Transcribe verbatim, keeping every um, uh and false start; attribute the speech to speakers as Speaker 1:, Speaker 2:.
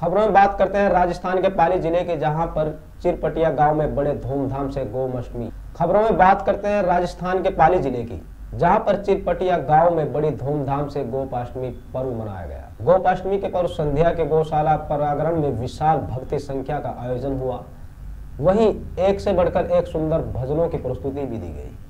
Speaker 1: खबरों में बात करते हैं राजस्थान के पाली जिले के, जहां पर चिरपटिया गांव में बड़े धूमधाम से गोपाष्टमी खबरों में बात करते हैं राजस्थान के पाली जिले की, जहां पर चिरपटिया गांव में बड़ी धूमधाम से गोपाष्टमी पर्व मनाया गया। गोपाष्टमी के पर्व संध्या के गौशाला प्रांगण में विशाल भक्ति संख्या का आयोजन हुआ। वहीं एक से बढ़कर एक सुंदर भजनों की प्रस्तुति भी दी गई।